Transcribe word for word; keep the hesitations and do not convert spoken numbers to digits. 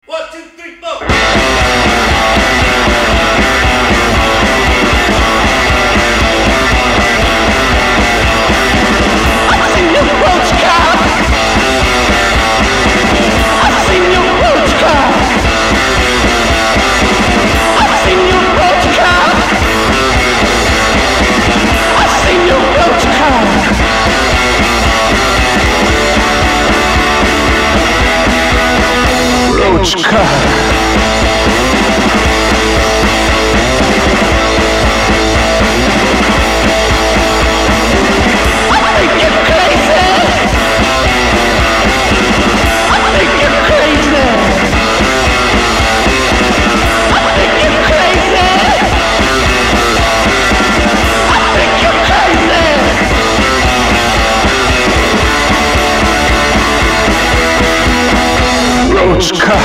One, two, three, four. I've seen your roach car. I've seen your roach car. I've seen your roach car. I've seen your roach car. Roach car. Roach car.